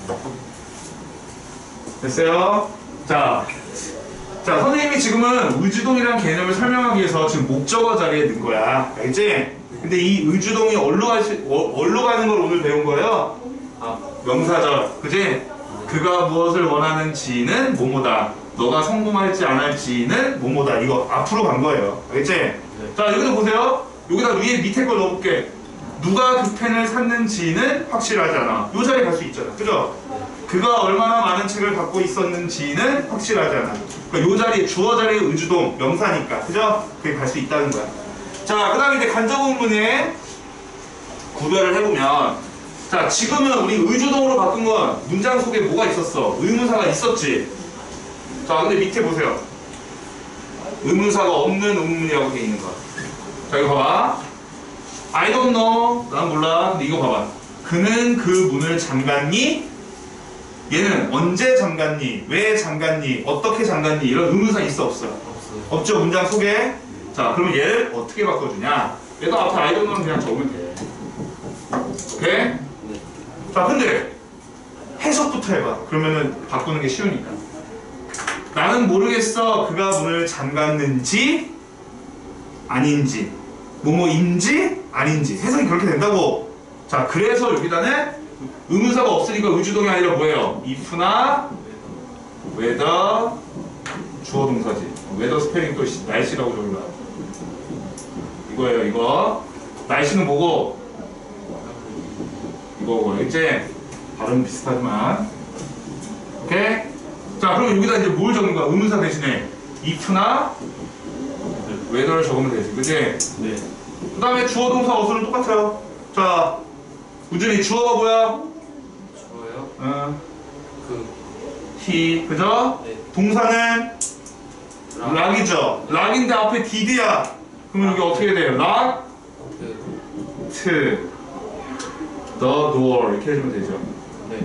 됐어요? 자, 선생님이 지금은 의주동이라는 개념을 설명하기 위해서 지금 목적어 자리에 넣은 거야. 알겠지? 근데 이 의주동이 어디로 가는 걸 오늘 배운 거예요? 명사절. 그지? 그가 무엇을 원하는지는 뭐뭐다. 너가 성공할지 안 할지는 뭐뭐다. 이거 앞으로 간 거예요. 알겠지? 네. 자, 여기서 보세요. 여기다 위에 밑에 걸 넣어볼게. 누가 그 펜을 샀는지는 확실하지 않아. 요 자리에 갈 수 있잖아. 그죠? 그가 얼마나 많은 책을 갖고 있었는지는 확실하지 않아. 그러니까 요 자리에, 주어 자리에 의주동, 명사니까. 그죠? 그게 갈 수 있다는 거야. 자, 그 다음에 이제 간접의문문에 구별을 해보면, 자, 지금은 우리 의주동으로 바꾼 건 문장 속에 뭐가 있었어? 의문사가 있었지? 자, 근데 밑에 보세요. 의문사가 없는 의문문이라고 돼 있는 거야. 자, 이거 봐봐. I don't know. 난 몰라. 근데 이거 봐봐. 그는 그 문을 잠갔니? 얘는 언제 잠갔니? 왜 잠갔니? 어떻게 잠갔니? 이런 의문사 있어 없어요? 없죠, 문장 속에. 자, 그러면 얘를 어떻게 바꿔주냐? 얘가 앞에 I don't know는 그냥 적으면 돼. 오케이? 자, 근데 해석부터 해봐. 그러면은 바꾸는 게 쉬우니까. 나는 모르겠어. 그가 문을 잠갔는지 아닌지, 뭐뭐인지 아닌지. 해석이 그렇게 된다고. 자, 그래서 여기다는 의문사가 없으니까 의주동이 아니라 뭐예요? if나 whether 주어 동사지. whether 스펠링 또 날씨라고 적을라. 이거예요, 이거. 날씨는 뭐고? 이거고. 이제 발음 비슷하지만. 오케이? 자, 그럼 여기다 이제 뭘 적는 거야? 의문사 대신에 if나 whether를 적으면 되지. 그치? 네. 그 다음에 주어 동사 어순은 똑같아요. 자, 우준이 주어가 뭐야? 주어요? he, 그죠? 네. 동사는 락이죠. 락인데 앞에 did야. 그러면 여기 어떻게 돼요? 락, the door 이렇게 해주면 되죠. 네.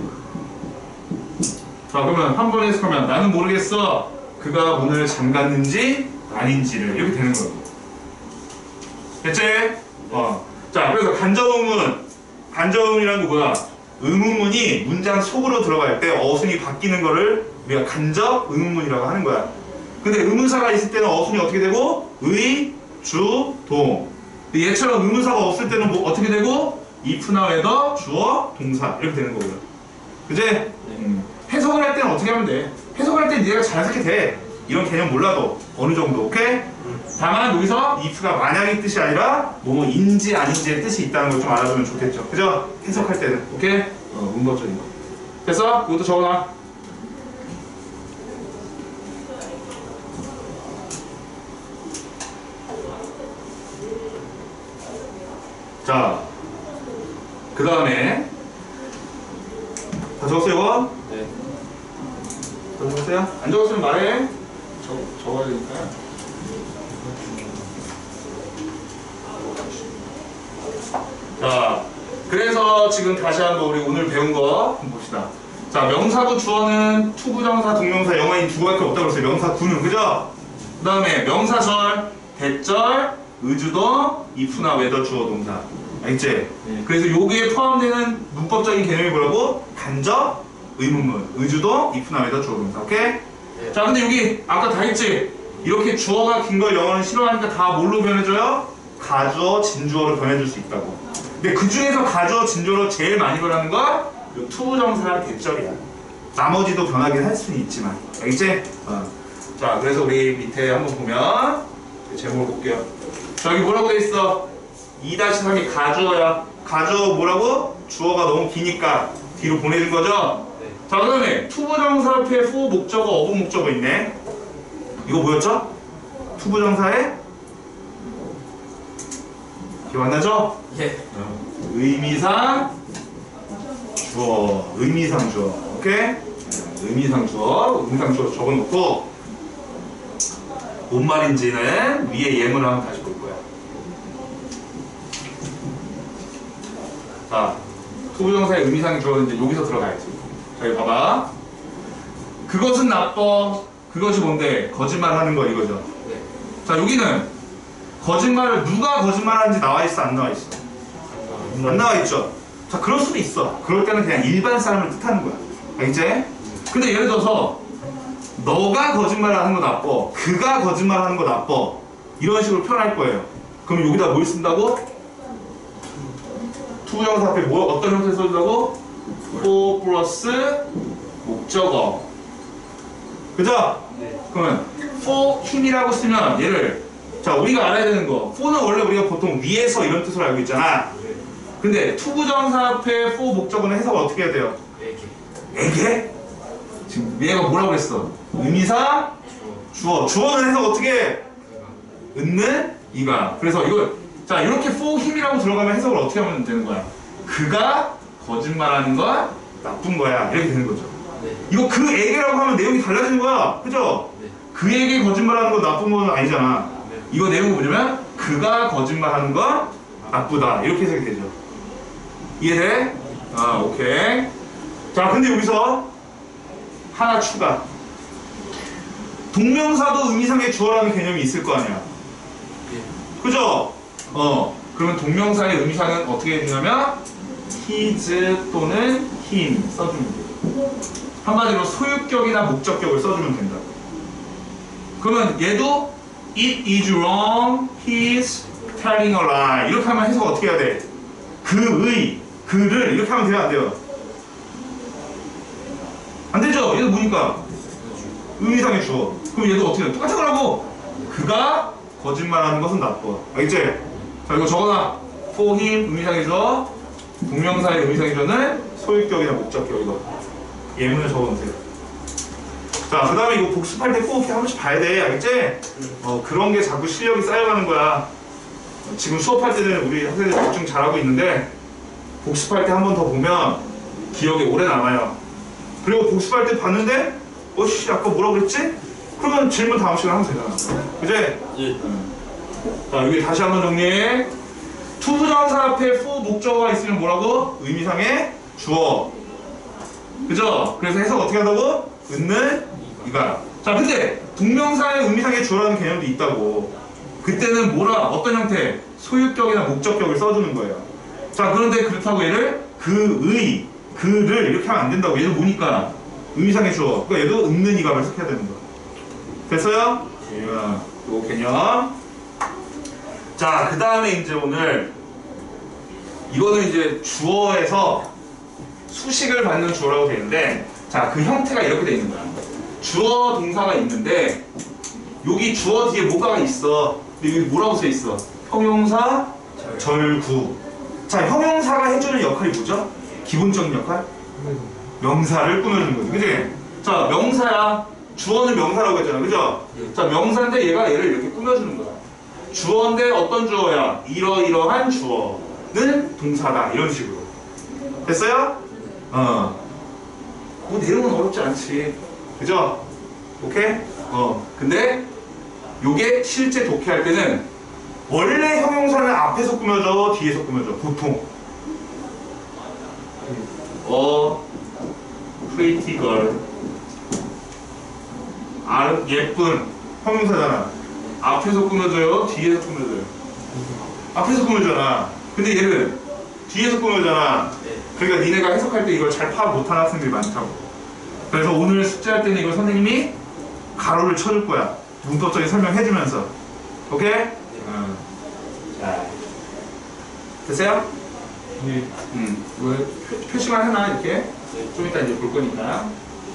자, 그러면 한 번 해석하면 나는 모르겠어. 그가 문을 잠갔는지 아닌지를 이렇게 되는 거예요. 됐지? 자, 그래서 간접의문이라는 거 뭐야? 의문문이 문장 속으로 들어갈 때 어순이 바뀌는 거를 우리가 간접의문문이라고 하는 거야. 근데 의문사가 있을 때는 어순이 어떻게 되고? 의, 주, 동. 근데 얘처럼 의문사가 없을 때는 뭐 어떻게 되고? if나 whether, 주어, 동사 이렇게 되는 거고요. 그지? 해석을 할 때는 어떻게 하면 돼? 해석을 할 때는 네가 잘 해석이 돼. 이런 개념 몰라도 어느 정도, 오케이? 다만 여기서 if가 만약의 뜻이 아니라 뭐뭐인지 아닌지의 뜻이 있다는 걸 좀 알아두면 좋겠죠. 그죠? 해석할 때는, 오케이? 문법적인 거. 됐어? 이것도 적어놔. 자, 그 다음에 다 적었어요, 이거? 네. 다 적었어요? 안 적었으면 말해. 적어야 되니까. 자, 그래서 지금 다시 한번 우리 오늘 배운 거 한번 봅시다. 자, 명사구 주어는 투부정사, 동명사, 영어인 두 가지밖에 없다고 그랬어요. 명사구는, 그죠? 그 다음에 명사절, 대절, 의주동, if나 whether 주어 동사. 알겠지? 네. 그래서 여기에 포함되는 문법적인 개념이 뭐라고? 간접, 의문문, 의주동, if나 whether 주어 동사. 오케이? 네. 자, 근데 여기 아까 다 했지? 이렇게 주어가 긴 걸 영어는 싫어하니까 다 뭘로 변해줘요? 가주어, 진주어로 변해줄 수 있다고. 근데 그 중에서 가주어, 진주어로 제일 많이 변하는 건 요 투부정사 대절이야. 나머지도 변하긴 할 수는 있지만. 알겠지? 자, 그래서 우리 밑에 한번 보면 제목을 볼게요. 자, 여기 뭐라고 돼 있어? 2-3이 가주어야. 가주어 뭐라고? 주어가 너무 기니까 뒤로 보내준 거죠? 네. 자, 그 다음에 투부정사 앞에 후 목적어, 어부 목적어 있네. 이거 뭐였죠? 투부정사에 기억 안 나죠? 예. 의미상 주어, 의미상 주어. 오케이? 의미상 주어, 의미상 주어 적어놓고 뭔 말인지는 위에 예문을 한번 다시 볼 거야. 자, 투부정사의 의미상 주어는 이제 여기서 들어가야지. 자, 여기 봐봐. 그것은 나빠. 그것이 뭔데? 거짓말하는 거 이거죠. 네. 자, 여기는 거짓말을 누가 거짓말하는지 나와 있어, 안 나와 있어? 안 나와 있죠. 자, 그럴 수도 있어. 그럴 때는 그냥 일반 사람을 뜻하는 거야. 알겠지? 근데 예를 들어서 너가 거짓말하는 거 나빠, 그가 거짓말하는 거 나빠, 이런 식으로 표현할 거예요. 그럼 여기다 뭘 쓴다고? 투부정사 앞에 뭐 어떤 형태를 써준다고? for 플러스 목적어. 그죠? 네. 그러면 for him이라고 쓰면 얘를, 자 우리가 알아야 되는 거, for는 원래 우리가 보통 위에서 이런 뜻으로 알고 있잖아. 근데 투부정사 앞에 for 목적어는 해석을 어떻게 해야 돼요? 에게? 지금 얘가 뭐라고 그랬어? 의미사 주어. 주어는 해석 어떻게 해? 은는 이가. 그래서 이거 자 이렇게 for him이라고 들어가면 해석을 어떻게 하면 되는 거야? 그가 거짓말하는 건 나쁜 거야, 이렇게 되는 거죠. 네. 이거 그에게라고 하면 내용이 달라지는 거야, 그죠? 네. 그에게 거짓말하는 건 나쁜 건 아니잖아. 네. 이거 내용이 뭐냐면 그가 거짓말하는 건 나쁘다, 이렇게 해석이 되죠. 이해돼? 아, 오케이. 자, 근데 여기서 하나 추가. 동명사도 의미상의 주어라는 개념이 있을 거 아니야. 예. 그죠? 그러면 동명사의 의미상은 어떻게 되냐면 his 또는 him 써주면 돼요. 한마디로 소유격이나 목적격을 써주면 된다. 그러면 얘도 it is wrong, he's telling a lie, 이렇게 하면 해석 어떻게 해야 돼? 그의, 그를 이렇게 하면 돼요, 안 돼요? 안 되죠? 얘도 뭐니까? 의미상의 주어. 그럼 얘도 어떻게 해? 똑같은 거라고. 그가 거짓말하는 것은 나빠. 알겠지? 자, 이거 적어놔. for him 의미상의 주어, 동명사의 의미상의 주어는 소유격이나 목적격. 이거 예문을 적어놓으면 돼요. 자, 그 다음에 이거 복습할 때 꼭 이렇게 한 번씩 봐야 돼. 알겠지? 그런 게 자꾸 실력이 쌓여가는 거야. 지금 수업할 때는 우리 학생들 집중 잘하고 있는데 복습할 때 한 번 더 보면 기억에 오래 남아요. 그리고 복습할 때 봤는데 어씨 아까 뭐라 그랬지? 그러면 질문 다음 시간에 하면 되잖아. 그지? 예. 자, 여기 다시 한번 정리해. 투부정사 앞에 for 목적어가 있으면 뭐라고? 의미상의 주어. 그죠? 그래서 해석 어떻게 한다고? 은는 이가. 자, 근데 동명사의 의미상의 주어라는 개념도 있다고. 그때는 뭐라? 어떤 형태? 소유격이나 목적격을 써주는 거예요. 자, 그런데 그렇다고 얘를 그의, 그를 이렇게 하면 안 된다고. 얘도 뭐니까? 의미상의 주어. 그러니까 얘도 은는 이가를 해석해야 되는 거야. 됐어요? 요 개념. 자, 그 다음에 이제 오늘 이거는 이제 주어에서 수식을 받는 주어라고 되어 있는데, 자, 그 형태가 이렇게 되어 있는 거야. 주어 동사가 있는데 여기 주어 뒤에 뭐가가 있어. 근데 여기 뭐라고 써 있어? 형용사 절구. 자, 형용사가 해주는 역할이 뭐죠? 기본적인 역할? 명사를 꾸며주는 거지, 그지? 자, 명사야. 주어는 명사라고 했잖아, 그죠? 자, 명사인데 얘가 얘를 이렇게 꾸며주는 거야. 주어인데 어떤 주어야? 이러이러한 주어는 동사다, 이런 식으로. 됐어요? 뭐 내용은 어렵지 않지, 그죠? 오케이? 근데 요게 실제 독해할 때는 원래 형용사는 앞에서 꾸며져, 뒤에서 꾸며져, 보통. pretty girl. 예쁜 형용사잖아. 앞에서 꾸며져요, 뒤에서 꾸며져요? 앞에서 꾸며잖아. 근데 얘를 뒤에서 꾸며잖아. 그러니까 니네가 해석할 때 이걸 잘 파악 못하는 학생들이 많다고. 그래서 오늘 숙제할 때는 이걸 선생님이 가로를 쳐줄 거야. 문법적인 설명해주면서. 오케이? 자, 됐어요? 네. 왜 표시만 해놔, 이렇게. 좀 이따 이제 볼 거니까.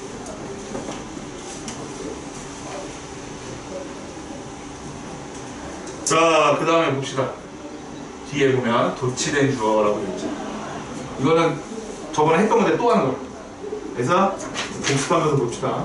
자, 그 다음에 봅시다. 뒤에 보면 도치된 주어라고 되어 있죠. 이거는 저번에 했던 건데 또 하는 거야. 그래서 복습하면서 봅시다.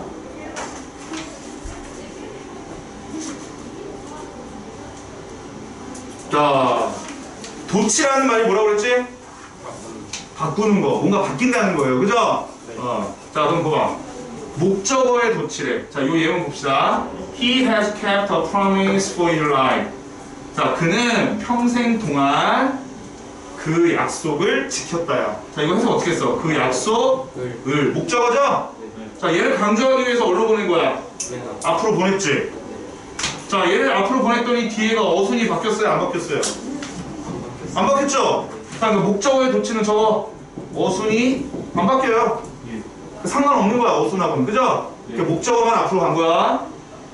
자, 도치라는 말이 뭐라고 그랬지? 바꾸는 거, 뭔가 바뀐다는 거예요, 그죠? 네. 자, 그럼 봐봐. 목적어의 도치래. 자, 요 예문 봅시다. He has kept a promise for his life. 자, 그는 평생 동안 그 약속을 지켰다야. 자, 이거 해석 어떻게 했어? 그 약속을. 목적어죠? 자, 얘를 강조하기 위해서 어디로 보낸 거야? 앞으로 보냈지? 자, 얘를 앞으로 보냈더니 뒤에가 어순이 바뀌었어요? 안 바뀌었어요? 안 바뀌었죠? 자, 그 목적어의 도치는 저거 어순이 안 바뀌어요. 상관없는 거야, 어순하고는. 그죠? 네. 이렇게 목적어만 앞으로 간 거야.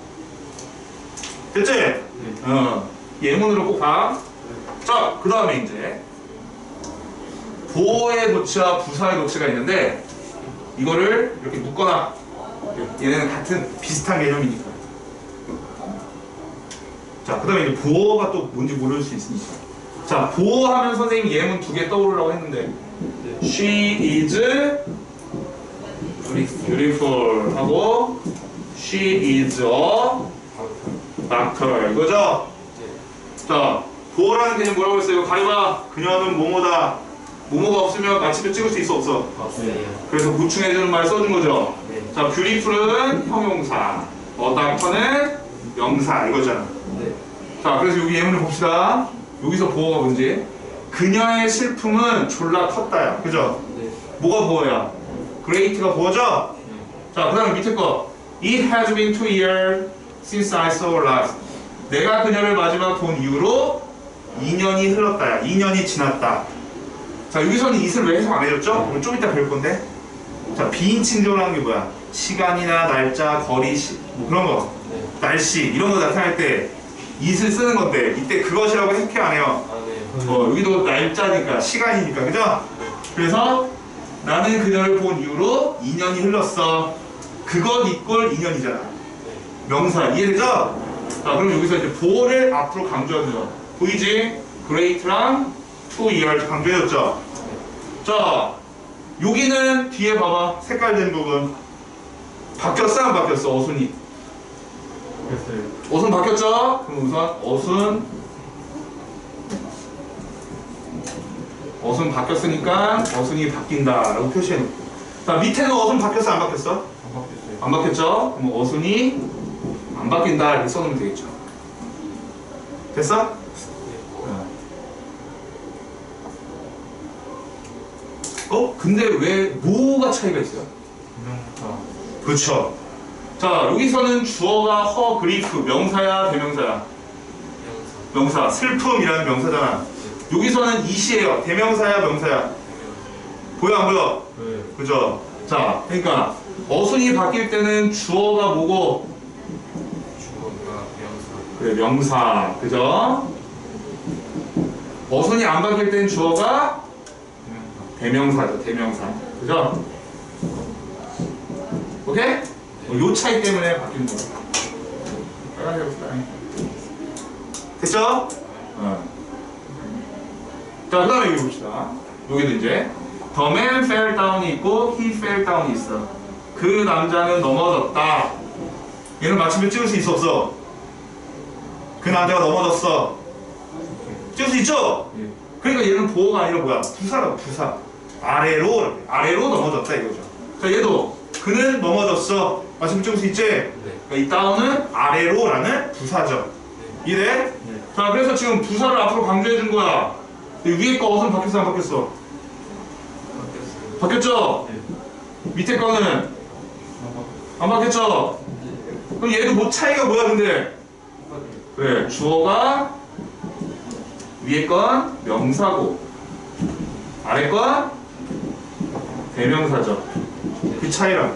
됐지? 네. 예문으로 꼭 봐. 자, 그 다음에 이제 보어의 도치와 부사의 도치가 있는데 이거를 이렇게 묶거나 얘네는 같은 비슷한 개념이니까. 자, 그 다음에 이제 보어가 또 뭔지 모를 수 있으니까. 자, 보어 하면 선생님이 예문 두 개 떠오르라고 했는데 She is beautiful 하고 She is a doctor 이거죠? 자, 보어라는 개념 뭐라고 했어요? 가려봐. 그녀는 뭐뭐다. 뭐뭐가 없으면 마침표 찍을 수 있어 없어? 네. 그래서 보충해주는 말 써준 거죠? 네. 자, beautiful은 형용사, doctor는 명사 이거잖아. 네. 자, 그래서 여기 예문을 봅시다. 여기서 보어가 뭔지. 그녀의 슬픔은 졸라 컸다야. 그죠? 네. 뭐가 보어야? great가 보어죠? 자, 그 다음에 밑에 거. It has been 2 years since I saw her last. 내가 그녀를 마지막 본 이후로 2년이 흘렀다야. 2년이 지났다. 자, 여기서는 it을 왜 해석 안 해줬죠? 오늘 좀 이따 배울 건데. 자, 비인칭적으로 게 뭐야? 시간이나 날짜, 거리, 뭐 그런 거. 네. 날씨, 이런 거 나타날 때 it을 쓰는 건데, 이때 그것이라고 해석해 안 해요. 아, 네. 여기도 날짜니까, 시간이니까, 그죠? 그래서 나는 그녀를 본 이후로 2년이 흘렀어. 그것 이꼴 2년이잖아. 명사, 이해되죠? 자, 그럼 여기서 이제 보어를 앞으로 강조하죠. 보이지? great랑 2 years 강조해줬죠? 자, 여기는 뒤에 봐봐. 색깔된 부분. 바뀌었어, 안 바뀌었어? 어순이. 됐어요. 어순 바뀌었죠? 그럼 우선 어순 바뀌었으니까 어순이 바뀐다라고 표시해놓고. 자, 밑에는 어순 바뀌었어, 안 바뀌었어? 안 바뀌었어요. 안 바뀌었죠? 그럼 어순이 안 바뀐다 이렇게 써놓으면 되겠죠. 됐어? 근데 왜 뭐가 차이가 있어요? 분명사. 그렇죠. 자, 여기서는 주어가 허, 그리프, 명사야, 대명사야? 명사. 명사, 슬픔이라는 명사잖아. 여기서는 이시예요. 대명사야, 명사야? 보여, 안 보여? 네. 그죠? 자, 그러니까 어순이 바뀔 때는 주어가 뭐고? 주어가 명사. 그래, 명사. 그죠? 어순이 안 바뀔 때는 주어가 대명사. 대명사죠. 대명사. 그죠? 오케이? 요 차이 때문에 바뀌는 거야. 빨간색 봅시다. 됐죠? 자, 그 다음에 여기 봅시다. 여기도 이제 The man fell down이 있고 He fell down이 있어. 그 남자는 넘어졌다. 얘는 마침표 찍을 수 있어 없어? 그 남자가 넘어졌어. 찍을 수 있죠? 예. 그러니까 얘는 보어가 아니라 뭐야? 부사라고, 부사. 아래로 넘어졌다 이거죠. 자, 얘도 그는 넘어졌어. 마침표 찍을 수 있지? 네. 그러니까 이 다운은 아래로라는 부사죠. 이래? 네. 자, 그래서 지금 부사를 앞으로 강조해 준 거야. 근데 위에 거 어선 바뀌었어, 안 바뀌었어? 바뀌었어요. 바뀌었죠? 네. 밑에 거는 안 안 바뀌었죠? 그럼 얘도 뭐 차이가 뭐야, 근데? 바뀌었어요. 그래, 주어가 위에 건 명사고 아래 건 대명사죠. 그 차이라고.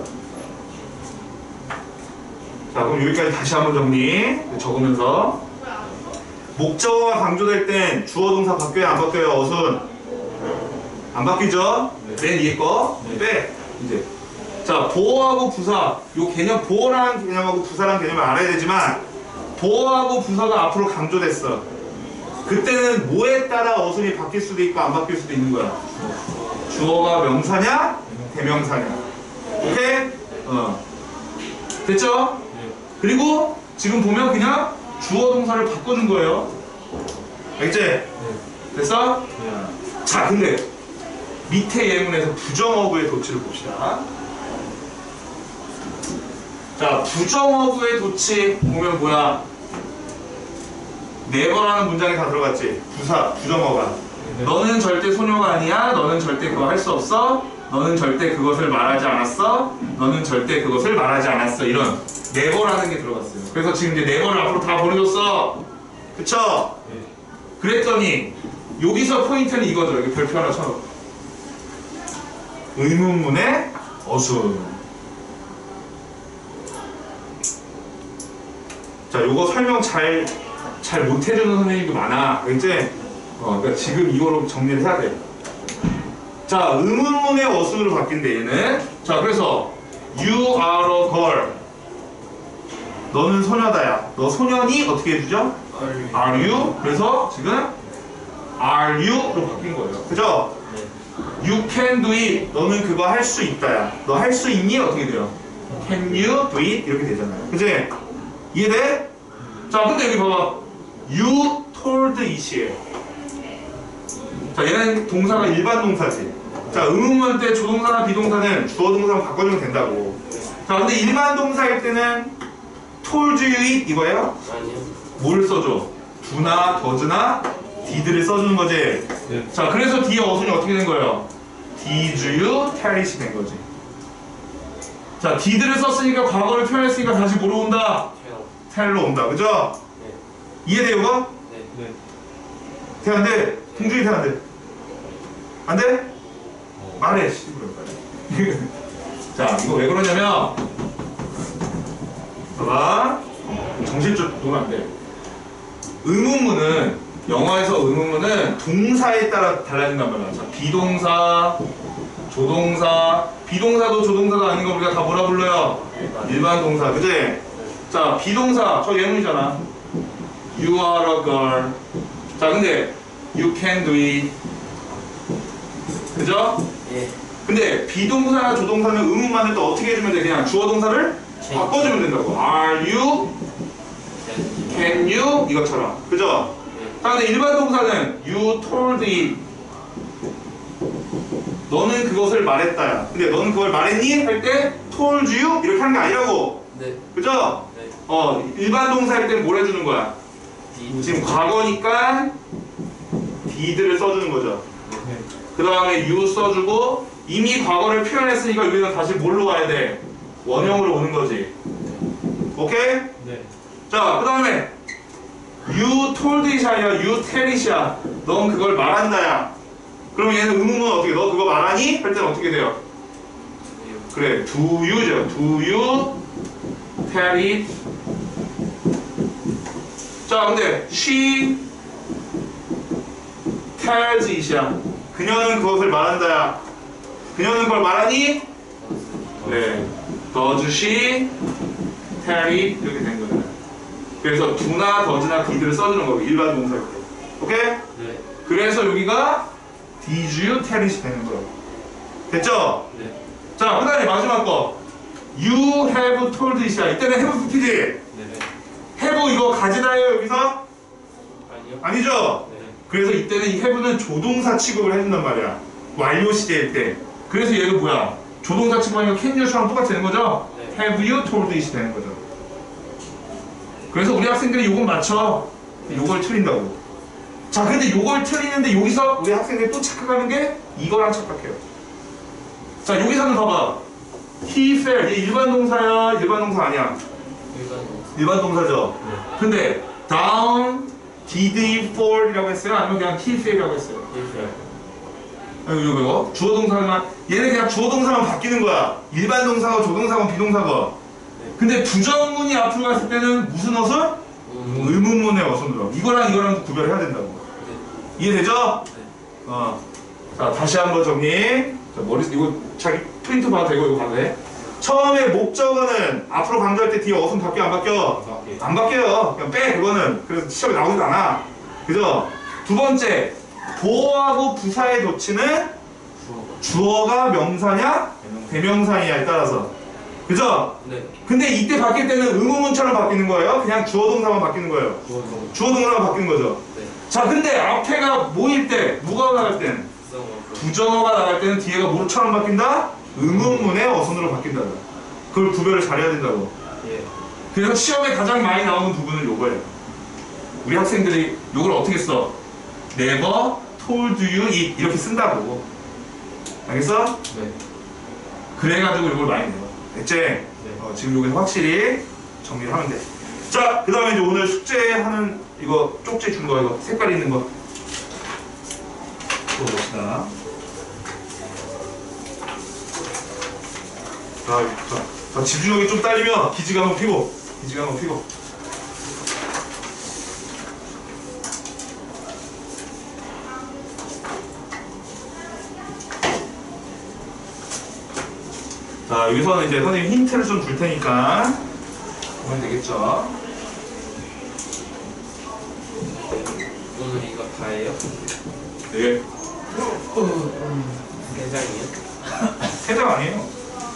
자, 그럼 여기까지 다시 한번 정리 적으면서 목적어가 강조될 땐 주어 동사 바뀌어요, 안 바뀌어요? 어순 안 바뀌죠? 네. 맨 위에 거 네. 빼. 이제 자, 보어하고 부사, 요 개념, 보어라는 개념하고 부사라는 개념을 알아야 되지만 보어하고 부사가 앞으로 강조됐어. 그때는 뭐에 따라 어순이 바뀔 수도 있고 안 바뀔 수도 있는 거야. 주어가 명사냐 대명사냐. 오케이? 됐죠? 네. 그리고 지금 보면 그냥 주어 동사를 바꿔준 거예요. 알겠지? 네. 됐어? 네. 자, 근데 밑에 예문에서 부정어구의 도치를 봅시다. 자, 부정어구의 도치 보면 뭐야? 네버라는 문장이 다 들어갔지? 부정어가. 네. 너는 절대 소녀가 아니야. 너는 절대 그거 할 수 없어. 너는 절대 그것을 말하지 않았어. 너는 절대 그것을 말하지 않았어. 이런 네버라는 게 들어갔어요. 그래서 지금 이제 네버를 앞으로 다 보내줬어. 그쵸? 네. 그랬더니 여기서 포인트는 이거죠. 여기 별표 하나 쳐놓고 의문문의 어순. 자, 요거 설명 잘 못해주는 선생님도 많아. 알겠지? 그러니까 지금 이거로 정리를 해야 돼. 자, 의문문의 어순으로 바뀐대, 얘는. 자, 그래서 You are a girl. 너는 소녀다야. 너 소년이 어떻게 해주죠? Are you? 그래서 지금 Are you로 바뀐 거예요. 그죠? You can do it. 너는 그거 할 수 있다야. 너 할 수 있니? 어떻게 돼요? Can you do it? 이렇게 되잖아요. 그치? 이해돼? 자, 근데 여기 봐봐. You told it이에요. 자, 얘는 동사가 일반 동사지. 자, 의문문 때 조동사나 비동사는 주어 동사만 바꿔주면 된다고. 자, 근데 일반 동사일 때는 told you it 이거예요? 아니요. 뭘 써줘? do나 does나 did를 써주는 거지. 네. 자, 그래서 뒤에 어순이 어떻게 된 거예요? did you tell it이 된 거지. 자, did를 썼으니까 과거를 표현했으니까 다시 뭐로 온다? tell로 온다. 그죠? 네. 이해돼요, 이거? 네. 돼, 안 돼? 동준이 돼, 안 돼? 안 돼? 말해, 씨. 자, 이거 왜 그러냐면, 봐봐. 정신줄 놓으면 안 돼. 의문문은, 영어에서 의문문은 동사에 따라 달라진단 말이야. 자, 비동사, 조동사, 비동사도 조동사도 아닌 거 우리가 다 뭐라 불러요? 일반 동사, 그지? 자, 비동사, 저 예문이잖아. You are a girl. 자, 근데 you can do it. 그죠? 예. 근데 비동사나 조동사는 의문만 해도 어떻게 해주면 돼? 그냥 주어 동사를 바꿔주면 된다고. Are you? Can you? 이것처럼. 그죠? 자, 근데 일반 동사는 you told it. 너는 그것을 말했다야. 근데 너는 그걸 말했니? 할 때 told you? 이렇게 하는 게 아니라고. 네. 그죠? 네. 일반 동사일 때 뭘 해주는 거야? 지금 과거니까 did를 써주는 거죠. 네. 그 다음에 you 써주고 이미 과거를 표현했으니까 여기는 다시 뭘로 와야 돼? 원형으로 오는 거지. 오케이? 네. 자, 그 다음에 you told it이 아니라 you tell it이야. 넌 그걸 말한다야. 그러면 얘는 의문문 어떻게 너 그거 말하니? 할 때는 어떻게 돼요? 그래, do you죠. do you tell it? 자, 근데 she tells it이야. 그녀는 그것을 말한다야. 그녀는 그걸 말하니? 네. does she tell it? 이렇게 된 거잖아요. 그래서 do나 does나 did를 써주는 거고 일반 동사일 때. 오케이? 네. 그래서 여기가 did you tell it이 되는 거예요. 됐죠? 네. 자, 그 다음에 마지막 거. You have told it이야. 이때는 have PP지? 네. have 이거 가지나요 여기서? 아니요. 아니죠? 네. 그래서 이때는 이 have는 조동사 취급을 해준단 말이야. 완료 시제일 때. 그래서 얘도 뭐야? 조동사 취급하니까 can you처럼 똑같이 되는 거죠? 네. have you told it이 되는 거죠. 그래서 우리 학생들이 요건 맞춰. 요걸 틀린다고. 자, 근데 요걸 틀리는데 여기서 우리 학생들이 또 착각하는 게 이거랑 착각해요. 자, 여기서는 봐봐. He fell. 얘 일반 동사야? 일반 동사 아니야? 일반 동사죠? 네. 근데 down, did he fall 이라고 했어요? 아니면 그냥 he fell이라고 했어요? 이거 주어 동사만 얘는 그냥 주어 동사만 바뀌는 거야. 일반 동사가 조동사건 비동사건. 근데 부정문이 앞으로 갔을 때는 무슨 어순? 의문문의 어순으로. 이거랑 구별해야 된다고. 이해되죠? 자, 다시 한번 정리. 자, 머리 이거 자기 프린트 봐도 되고 이거 봐도 돼. 처음에 목적어는 앞으로 강조할 때 뒤에 어순 바뀌어 안 바뀌어? 안 바뀌어요. 그냥 빼 그거는. 그래서 시험에 나오지도 않아. 그죠? 두 번째, 보어하고 부사의 도치는 주어가 명사냐 대명사냐에 따라서. 그죠? 네. 근데 이때 바뀔 때는 의문문처럼 바뀌는 거예요? 그냥 주어 동사만 바뀌는 거예요? 주어 동사만 바뀌는 거죠? 네. 자, 근데 앞에가 뭐일 때, 누가 나갈 때는? 부정어가 나갈 때는 뒤에가 뭐처럼 바뀐다? 의문문의 어순으로 바뀐다. 그걸 구별을 잘해야 된다고. 예. 그래서 시험에 가장 많이 나오는 부분은 요거예요. 우리 학생들이 요걸 어떻게 써? Never told you it 이렇게 쓴다고. 알겠어? 네. 그래가지고 이걸 많이 내요. 됐지? 지금 여기서 확실히 정리를 하면 돼. 자, 그 다음에 이제 오늘 숙제하는 이거 쪽지 준 거, 이거 색깔 있는 거. 이거 봅시다. 자, 집중력이 좀 딸리면 기지가 한번 피고. 자, 여기서는 이제 선생님 힌트를 좀 줄 테니까 보면 되겠죠. 오늘 이거 다예요? 네. 3장이요? 3장 아니에요.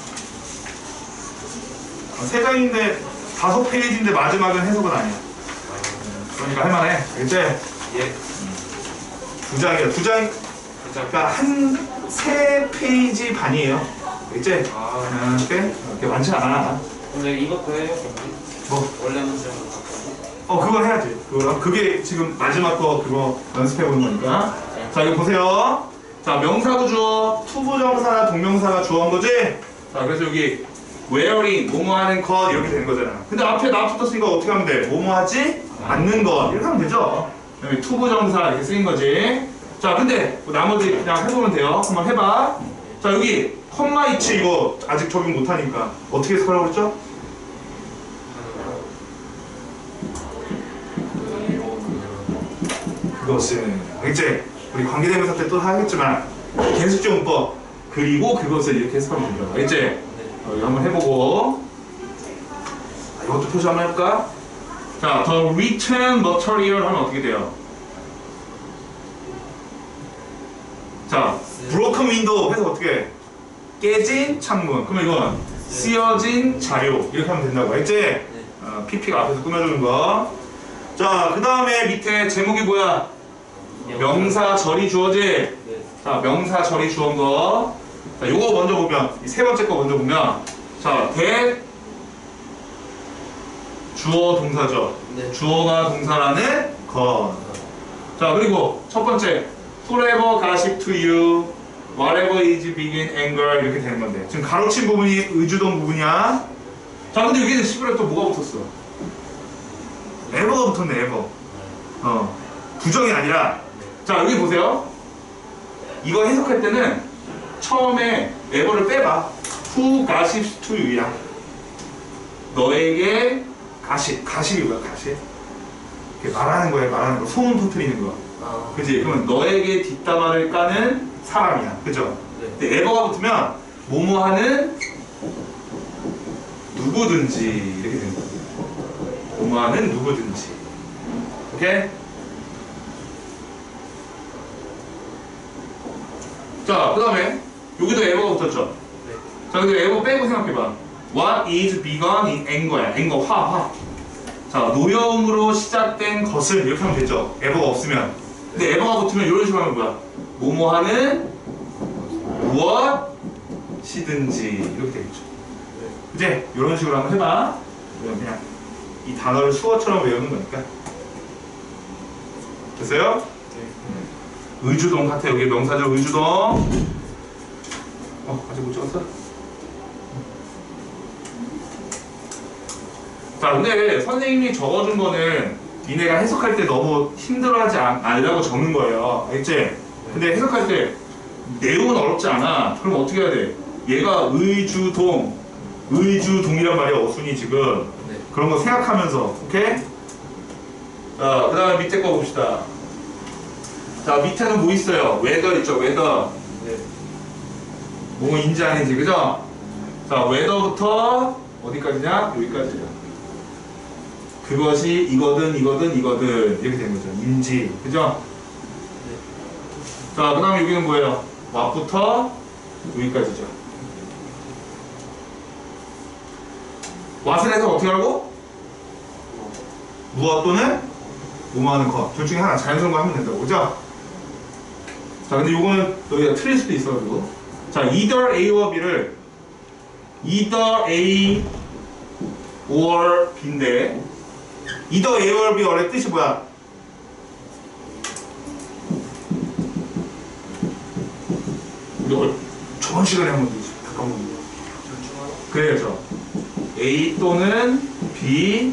3장인데 5페이지인데 마지막은 해석은 아니야. 그러니까 할만해. 알겠지? 예. 2장이야. 2장. 2장. 그러니까 3페이지 반이에요. 알겠지? 아. 그렇게 많지 않아. 근데 이것도 해요? 뭐? 원래 문제는 바꿔. 그거 해야지. 그게 지금 마지막 거 그거 연습해보는 거니까. 자, 이거 보세요. 자, 명사구 주어, 투부정사나 동명사가 주어인 거지? 자, 그래서 여기 wearing, 뭐뭐 하는 것 이렇게 되는 거잖아. 근데 앞에 not 붙었으니까 어떻게 하면 돼? 뭐뭐 하지? 않는 것 이렇게 하면 되죠. 그다음에 투부정사 이렇게 쓰인 거지. 자, 근데 뭐 나머지 그냥 해보면 돼요. 한번 해봐. 자, 여기 컴마 이치 이거 아직 적용 못하니까 어떻게 해석하라고 그랬죠? 그것은 알겠지? 우리 관계대명사 때 또 하겠지만 계속적용법 그리고 그것을 이렇게 해석하면 된다. 알겠지? 이거 한번 해보고 이것도 표시 한번 해볼까? 자, the written material 하면 어떻게 돼요? 자, broken window 해서 어떻게 해? 깨진 창문. 그러면 이건 쓰여진 자료 이렇게 하면 된다고. 알겠지? PP가 앞에서 꾸며주는 거. 자, 그 다음에 밑에 제목이 뭐야? 명사 절이 주어지? 네. 자, 명사 절이 주어인 거. 자, 요거 먼저 보면, 이 세 번째 거 먼저 보면, 자, 주어 동사죠. 네. 주어가 동사라는 것. 자, 그리고 첫 번째, forever gossip to you, whatever is begin anger 이렇게 되는 건데. 지금 가로친 부분이 의주동 부분이야. 자, 근데 여기는 11에 또 뭐가 붙었어? ever가 붙었네, ever. 부정이 아니라. 자, 여기 보세요. 이거 해석할 때는 처음에 ever를 빼봐. Who gossips to you야. 너에게 가십이 뭐야, 가십? 이렇게 말하는 거야, 말하는 거. 소문 터뜨리는 거. 그치? 그러면 너에게 뒷담화를 까는 사람이야. 그죠? 네. 근데 ever가 붙으면 뭐뭐 하는 누구든지 이렇게 되는 거야. 뭐뭐 하는 누구든지. 오케이? 자, 그 다음에 여기도 ever가 붙었죠? 네. 자, 근데 ever 빼고 생각해봐. What is begun in anger야. anger, 화. 자, 노여움으로 시작된 것을 이렇게 하면 되죠. ever가 없으면. 근데 ever가 붙으면 이런 식으로 하면 뭐야? 뭐뭐 하는 무엇이든지 이렇게 되겠죠. 그치? 이런 식으로 한번 해봐. 그냥 이 단어를 수어처럼 외우는 거니까. 됐어요? 의주동 같아. 여기 명사절 의주동. 아직 못 찍었어? 자, 근데 선생님이 적어준 거는 니네가 해석할 때 너무 힘들어하지 않으려고 적는 거예요. 알겠지? 근데 해석할 때 내용은 어렵지 않아. 그럼 어떻게 해야 돼? 얘가 의주동이란 말이야, 어순이 지금. 네. 그런 거 생각하면서, 오케이? 자, 그 다음에 밑에 거 봅시다. 자, 밑에는 뭐 있어요? 웨더 있죠, 웨더. 네. 뭐인지 아닌지, 그죠? 자, 웨더부터 어디까지냐? 여기까지야. 그것이 이거든 이렇게 되는 거죠. 인지, 그죠? 네. 자, 그 다음에 여기는 뭐예요? what부터 여기까지죠. what을 해서 어떻게 하라고? 무엇 또는 뭐뭐 하는 것. 둘 중에 하나 자연스러운 거 하면 된다고, 그죠? 자, 근데 요거는 너희가 틀릴 수도 있어가지고. 자, either A or B를 either A or B인데 either A or B 원래 뜻이 뭐야? 우리 저번 시간에 한번 보지. 잠깐만. 그래야죠. A 또는 B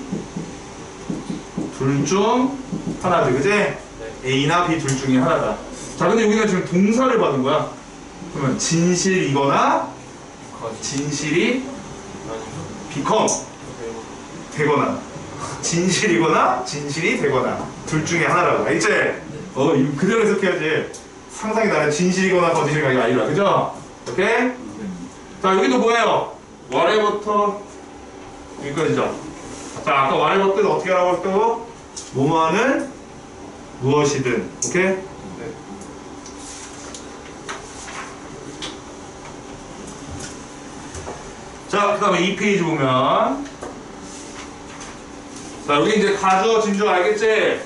둘 중 하나지, 그지? 네. A나 B 둘 중에 하나다. 자, 근데 여기가 지금 동사를 받은 거야. 그러면 진실이거나 진실이 아니면 become 되고. 되거나 진실이거나 진실이 되거나 둘 중에 하나라고. 알겠지? 이거 그대로 해석해야지. 상상이 나는 진실이거나 거짓이거나 아니라. 그죠? 오케이? 자, 여기도 뭐예요? whatever부터 여기까지죠. 자, 아까 whatever 뜻 어떻게 하라고 했고 뭐뭐하는 무엇이든. 오케이? 네. 자, 그 다음에 2페이지 보면 자, 여기 이제 가주어, 진주어 알겠지? 네.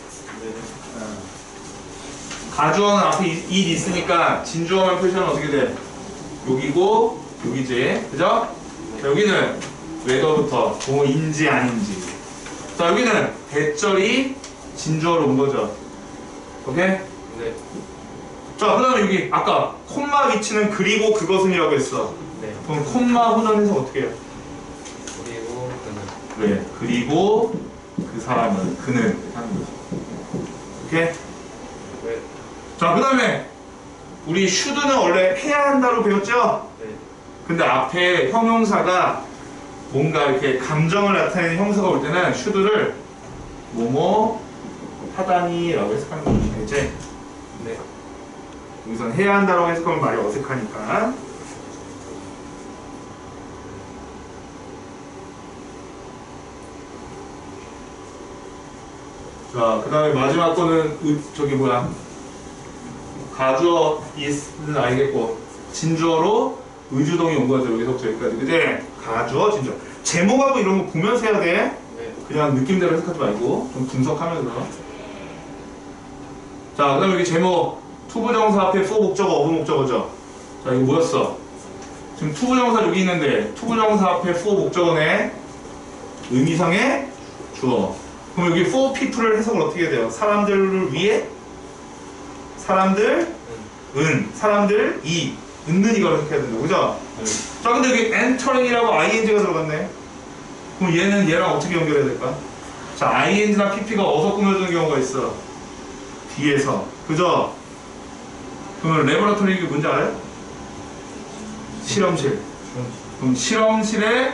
가주어는 앞에 it 있으니까 진주어만 표시하면 어떻게 돼? 여기고 여기지. 그죠? 자, 여기는 whether부터 뭐인지 아닌지. 자, 여기는 대절이 진주어로 온 거죠. 오케이? 네. 자, 그 다음에 여기 아까 콤마 위치는 그리고 그것은이라고 했어. 네. 그럼 콤마 후전 해석 어떻게 해요? 그리고 그는. 네, 그리고 그 사람은 그는 하는 거죠. 오케이? 네. 자, 그 다음에 우리 should는 원래 해야 한다로 배웠죠? 네. 근데 앞에 형용사가 뭔가 이렇게 감정을 나타내는 형사가 올 때는 should를 뭐뭐 하다니라고 해석하는 거죠. 알겠지? 네. 여기선 해야 한다라고 해석하면 말이 어색하니까. 자, 그 다음에 마지막 거는 저기 뭐야, 가주어 is는 알겠고 진주어로 의주동이 온 거죠. 여기서부터 여기까지. 그지? 가주어, 진주어. 제목하고 이런 거 보면서 해야 돼. 네. 그냥 느낌대로 해석하지 말고 좀 분석하면서. 자, 그 다음에 여기 제목 투부정사 앞에 for 목적어, of 목적어죠. 자, 이거 뭐였어? 지금 투부정사 여기 있는데 투부정사 앞에 for 목적어네. 의미상의 주어. 그럼 여기 for people을 해석을 어떻게 해야 돼요? 사람들을 위해? 사람들, 사람들, 은는 이걸 해석해야 된다. 그죠? 네. 자, 근데 여기 entering이라고 ing가 들어갔네. 그럼 얘는 얘랑 어떻게 연결해야 될까? 자, ing나 pp가 어디서 꾸며주는 경우가 있어? 뒤에서. 그죠? 그러면 레버러토리 이게 뭔지 알아요? 실험실. 그럼 실험실에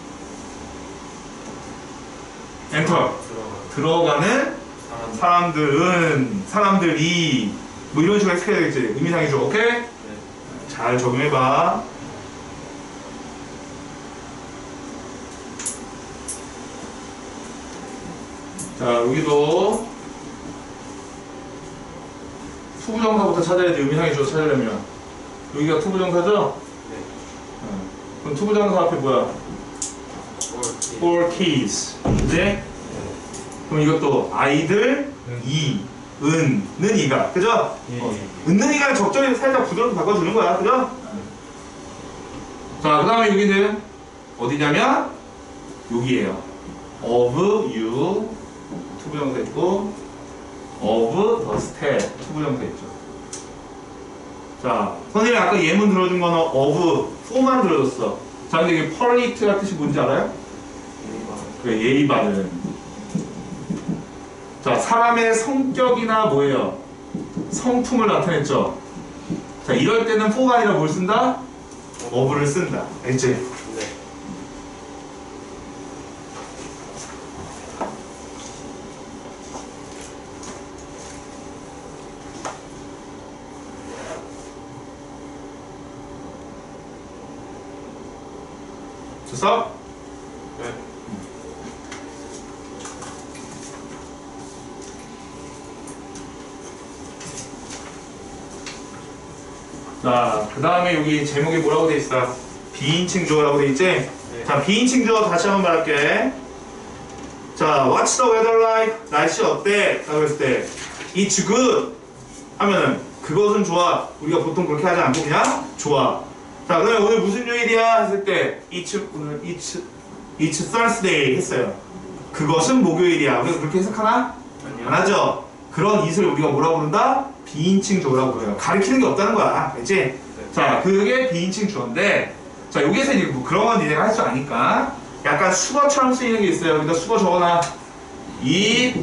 엔터. 들어가는 사람들은, 사람들이 뭐 이런 식으로 해석해야 되겠지. 의미상이죠. 오케이? 네. 잘 적용해봐. 자, 여기도 투부정사부터 찾아야 돼. 의미상의 주어 찾으려면. 여기가 투부정사죠? 네. 그럼 투부정사 앞에 뭐야? for keys. 이제 그럼 이것도 아이들, 은는 이가. 그죠? 예. 은는 이가 적절히 살짝 부드럽게 바꿔주는 거야. 그죠? 자, 그 다음에 여기는 어디냐면 여기에요. of you 투부정사 있고 of the step 투부정사 있죠. 자, 선생님이 아까 예문 들어준 거는 of for만 들어줬어. 자, 근데 이게 polite가 뜻이 뭔지 알아요? 그래, 예의 바른. 자, 사람의 성격이나 뭐예요? 성품을 나타냈죠. 자, 이럴 때는 for가 아니라 뭘 쓴다? of를 쓴다. 알지? 네. 됐어? 네. 자, 그 다음에 여기 제목에 뭐라고 돼 있어? 비인칭 주어라고 돼 있지? 네. 자, 비인칭 주어 다시 한번 말할게. 자, what's the weather like? 날씨 어때? 라고 했을 때 it's good 하면은 그것은 좋아. 우리가 보통 그렇게 하지 않고 그냥 좋아. 자, 그러면 오늘 무슨 요일이야? 했을 때 오늘 it's Thursday 했어요. 그것은 목요일이야. 우리가 그렇게 해석하나? 안 하죠? 그런 it을 우리가 뭐라고 부른다? 비인칭 주어라고 불러요. 가리키는 게 없다는 거야. 알지? 자, 그게 비인칭 주어인데, 자, 여기에서 이제 뭐 그런 건 니네가 할 줄 아니까 약간 수거처럼 쓰이는 게 있어요. 여기다 수거 적어놔. It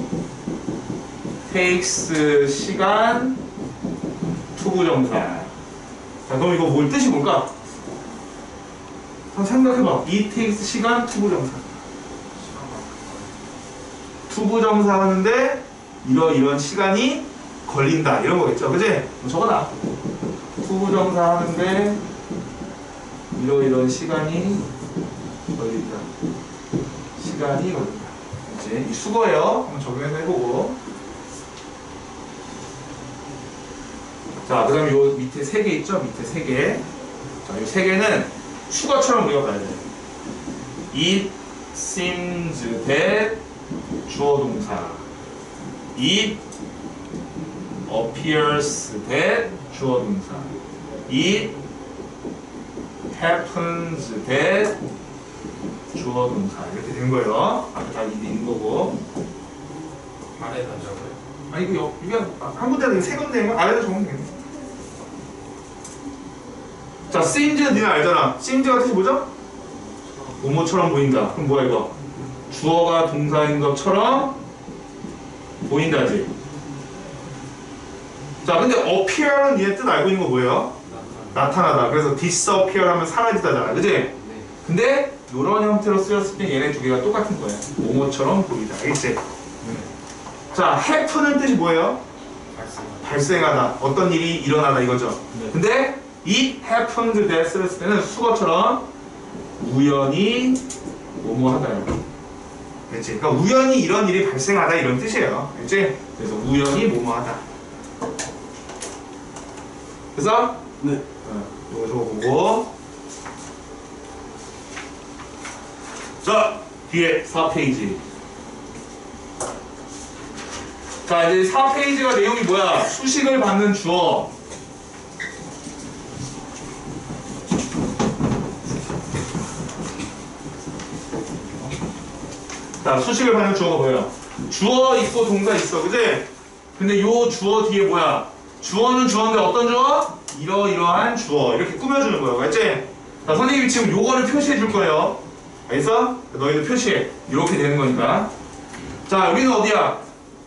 takes 시간 투부정사. 자, 그럼 이거 뭘 뜻이 뭘까? 한번 생각해봐. it takes 시간 투부정사. 투부정사 하는데 이런 시간이 걸린다 이런 거겠죠, 그지? 적어놔. 투부정사 하는데 이런 시간이 걸린다. 시간이 걸린다. 그치? 이 수거예요. 한번 적용해서 해보고. 자, 그 다음에 요 밑에 3개 있죠? 밑에 3개. 자, 요 3개는 수거처럼 우리가 봐야 돼. It seems that 주어 동사. It appears that 주어 동사. It happens that 주어 동사. 이렇게 된 거예요. 아까 다 있는 거고. 아래 가자고요. 아니 이게 한 군데는 세 군데면 아래로 적으면 되겠네. 자, seems는 니는 알잖아. seems가 뜻이 뭐죠? 뭐뭐처럼 보인다. 그럼 뭐야 이거? 주어가 동사인 것처럼 보인다지. 자, 근데 appear는 니네 뜻 알고 있는 거 뭐예요? 나타나다. 그래서 disappear 하면 사라지다잖아, 그지? 네. 근데 이런 형태로 쓰였을 때 얘네 두 개가 똑같은 거야. 뭐뭐처럼 보이다, 알겠지? 자, happen은 뜻이 뭐예요? 발생하다. 어떤 일이 일어나다 이거죠. 네. 근데 it happened that 쓸었을 때는 수거처럼 우연히 뭐뭐하다요. 그렇지? 그러니까 우연히 이런 일이 발생하다 이런 뜻이에요. 그렇지? 그래서 우연히 뭐뭐하다. 그래서 네. 이거 적어보고. 자, 뒤에 4페이지. 자, 이제 4페이지가 내용이 뭐야? 수식을 받는 주어. 자, 수식을 받는 주어가 뭐예요? 주어 있고 동사 있어, 그지? 근데 요 주어 뒤에 뭐야? 주어는 주어인데 어떤 주어? 이러이러한 주어. 이렇게 꾸며주는 거예요, 알지? 자, 선생님이 지금 요거를 표시해 줄 거예요. 알겠어? 너희도 표시해. 이렇게 되는 거니까. 자, 여기는 어디야?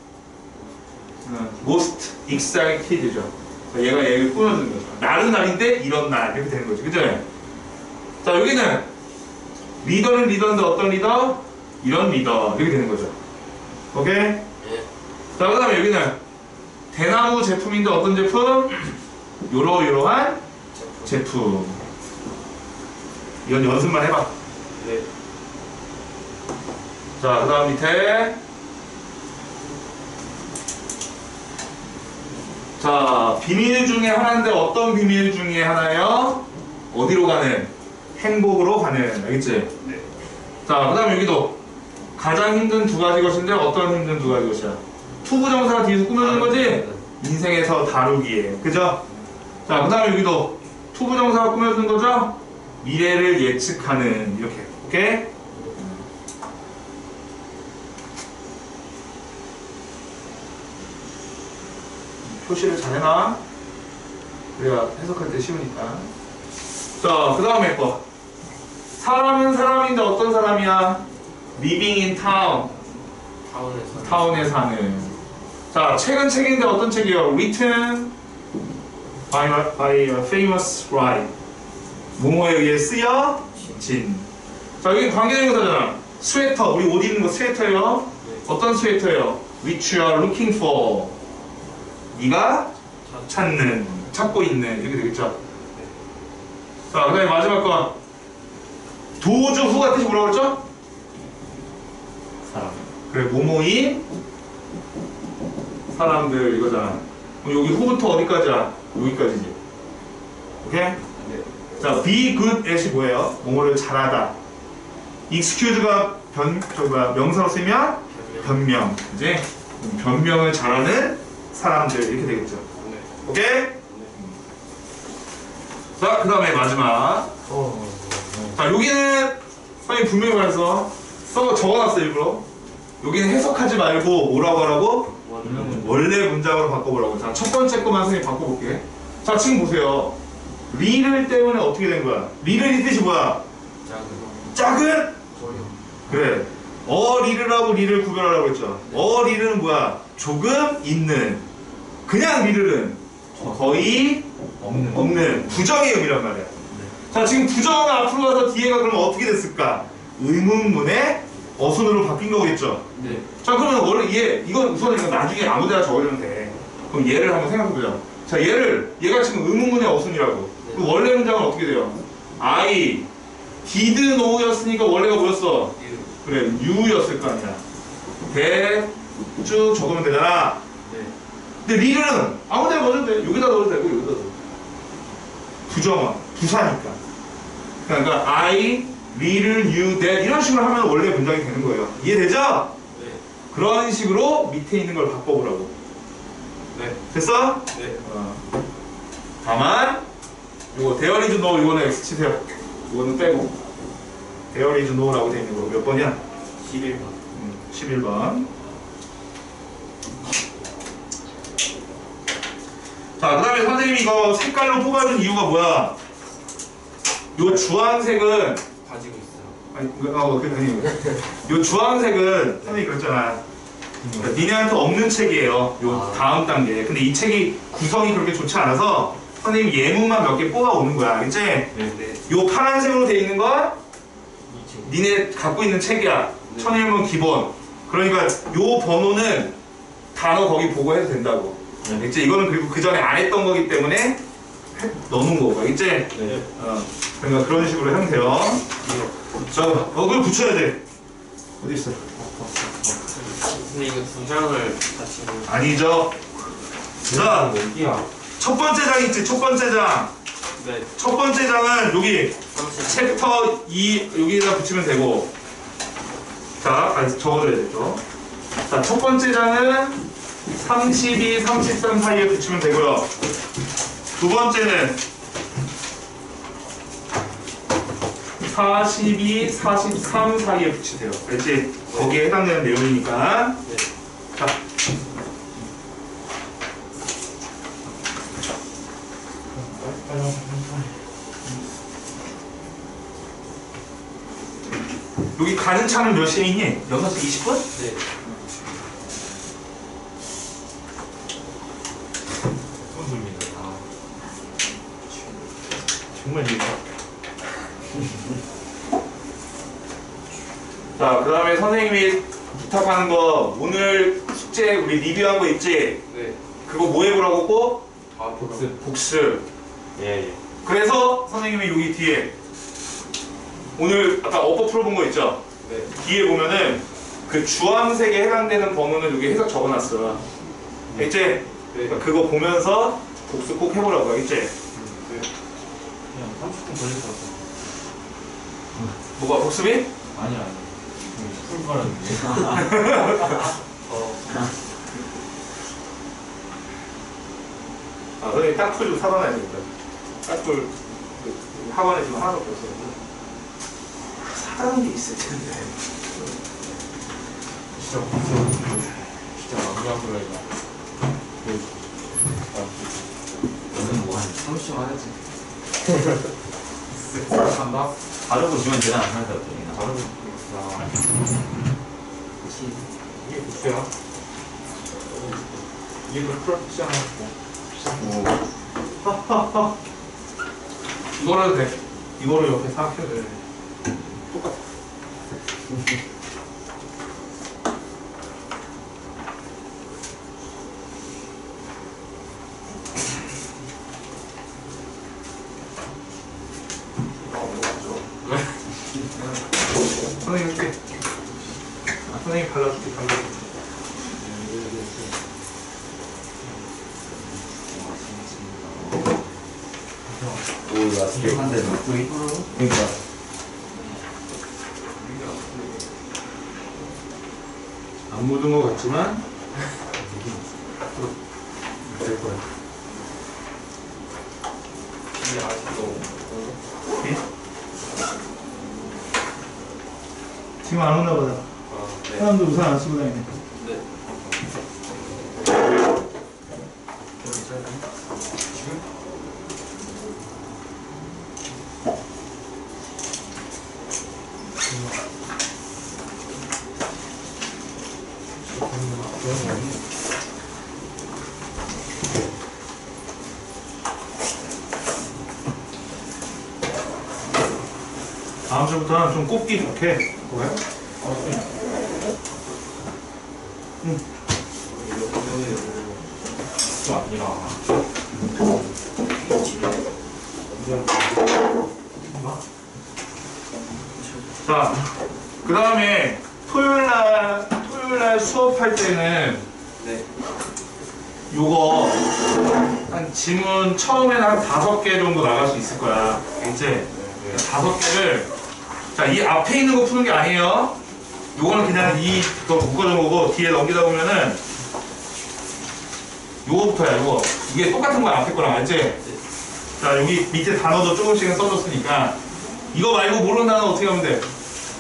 most excited죠. 얘가 얘를 꾸며주는 거죠. 날은 날인데 이런 날 이렇게 되는 거지, 그죠? 자, 여기는 리더는 리더인데 어떤 리더? 이런 리더 이렇게 되는 거죠. 오케이? 예. 자, 그 다음에 여기는 대나무 제품인데 어떤 제품? 요러요러한 제품. 이건 연습만 해봐. 네. 자, 그 다음 밑에. 자, 비밀 중에 하나인데 어떤 비밀 중에 하나예요? 어디로 가는? 행복으로 가는. 알겠지? 네. 자, 그 다음에 여기도 가장 힘든 두 가지 것인데 어떤 힘든 두 가지 것이야? 투부정사가 뒤에서 꾸며주는 거지? 인생에서 다루기에. 그죠? 자, 그 다음에 여기도 투부정사가 꾸며주는 거죠? 미래를 예측하는. 이렇게. 오케이? 표시를 잘 해놔. 우리가 해석할 때 쉬우니까. 자, 그 다음에 거. 사람은 사람인데 어떤 사람이야? Living in town. 타운에 사는. 자, 책은 책인데 어떤 책이요? Written by a famous writer. 뭐뭐에 의해 쓰여진. 자, 여기 관계대명사잖아. 스웨터. 우리 옷 입는 거 스웨터예요. 어떤 스웨터예요? Which you are looking for. 네가 찾는, 찾고 있는. 이렇게 되겠죠. 자, 그 다음에 마지막 거. 도주 후가 뜻이 뭐라고 그랬죠? 사람. 그래, 뭐뭐인 사람들 이거잖아. 그럼 여기 후부터 어디까지야? 여기까지지. 오케이? 네. 자, be good at이 뭐예요? 뭐뭐를 잘하다. excuse가 명사로 쓰면 변명. 그지? 변명을 잘하는 사람들 이렇게 되겠죠. 네. 오케이? 자, 그 다음에 마지막. 자, 여기는 선생님 분명히 말해서 적어놨어 일부러. 여기는 해석하지 말고 뭐라고 하라고? 원래 문장으로 바꿔보라고. 자, 첫 번째 거만 선생님 바꿔볼게. 자, 지금 보세요. 리를 때문에 어떻게 된 거야? 리를 이 뜻이 뭐야? 작은? 그래. 리르라고 리를 구별하라고 했죠. 리르는 뭐야? 조금 있는. 그냥 리르는 거의 없는 부정의 의미란 말이야. 자, 지금 부정어가 앞으로 가서 뒤에가 그러면 어떻게 됐을까? 의문문의 어순으로 바뀐 거겠죠? 네. 자, 그러면 원래 이건 우선 이거 나중에 아무 데나 적어주면 돼. 그럼 얘를 한번 생각해보자. 자, 얘가 지금 의문문의 어순이라고. 네. 그럼 원래 문장은 어떻게 돼요? I did know였으니까 원래가 뭐였어? 그래, you였을 거 아니야. 쭉 적으면 되잖아. 네. 근데 리을은 아무 데나 넣어도 돼. 여기다 넣어도 되고 여기다 넣어도 돼. 부정어, 부사니까. 그러니까 I, little, you, that 이런 식으로 하면 원래 문장이 되는 거예요. 이해되죠? 네. 그런 식으로 밑에 있는 걸 바꿔보라고. 네. 됐어? 네. 다만 요거 there is no 이거는 X 치세요. 이거는 빼고 there is no라고 돼 있는 거 몇 번이야? 11번. 11번. 자, 그 다음에 선생님이 이거 색깔로 뽑아준 이유가 뭐야? 요 주황색은 가지고 있어요. 아니, 요 주황색은 선생님이 그랬잖아. 그러니까 니네한테 없는 책이에요. 요 다음 단계. 근데 이 책이 구성이 그렇게 좋지 않아서 선생님이 예문만 몇 개 뽑아 오는 거야. 알겠지? 네. 요 파란색으로 돼 있는 건 이 책. 니네 갖고 있는 책이야. 네. 천일문 기본. 그러니까 요 번호는 단어 거기 보고 해도 된다고. 알겠지? 이거는 그리고 그 전에 안 했던 거기 때문에 넣는 거고. 알겠지? 네. 그러니까 그런 식으로 하면 돼요. 자, 그걸 붙여야 돼. 어디 있어? 근데 이거 두 장을 같이 아니죠. 자, 어디야? 첫 번째 장 있지? 첫 번째 장. 네. 첫 번째 장은 여기 30. 챕터 2 여기다 붙이면 되고. 자, 적어줘야 되죠. 자, 첫 번째 장은 32, 33 사이에 붙이면 되고요. 두 번째는 42, 43 사이에 붙이세요. 알지? 거기에 해당되는 내용이니까. 네. 자. 여기 가는 차는 몇 시에 있니? 6시 20분? 네. 선수입니다. 정말 이해가. 자, 그 다음에 선생님이 부탁하는 거, 오늘 숙제 우리 리뷰한 거 있지? 네. 그거 뭐 해보라고 꼭? 아, 복습. 복습. 예. 그래서 선생님이 여기 뒤에 오늘 아까 어법 풀어본 거 있죠? 네. 뒤에 보면은 그 주황색에 해당되는 번호는 여기 해석 적어놨어. 알겠지? 네. 그러니까 그거 보면서 복습 꼭 해보라고. 알겠지? 네. 그냥 30분 걸릴 것 같아요. 뭐가 복습이? 아니야. 풀거는 아, 선생님 딱풀 좀 사봐놔야 되겠다. 딱풀 그 학원에 지금 하나도 없었는데 사다는 게 있을 텐데. 진짜 무서워. 진짜 마음이 아프다. 너는 뭐 한 30분 하지? 간다. 바르고 주면 되지 않을까? 어떠냐? 바로 있구나. 이게 복수야? 이게 그 프로젝트 하나 이거라도 돼. 이거를 옆에 생각해도 돼. 똑같아. 선생님 할게. 선생님 발라줄게. 발라줄게. 오, 나 스펙한데 너. 그러니까. 안 묻은 것 같지만 될 거야. 이게 아직도. 지금 안 오나 보다. 아, 네. 사람들 우산 안 쓰고 다니네. 네. 다음 주부터는 좀 꼽기 좋게. 뭐야? 또 아니라. 자, 그 다음에 토요일날 수업할 때는 네. 요거 한 지문 처음에는 한 5개 정도 나갈 수 있을 거야. 알겠지? 5개를 자, 이 앞에 있는 거 푸는 게 아니에요. 요거는 그냥 이거 묶어준 거고 뒤에 넘기다 보면은 요거부터야. 요거 이게 똑같은 거야. 앞에 거랑 알지? 자, 여기 밑에 단어도 조금씩은 써줬으니까 이거 말고 모르는 단어 어떻게 하면 돼?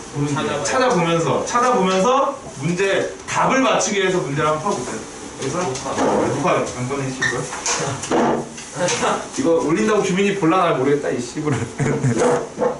찾아보면서 문제 답을 맞추기 위해서 문제를 한번 풀어보세요. 그래서 녹화 잠깐 해주시고요. 이거 올린다고 주민이 볼라나 모르겠다 이 씨부를.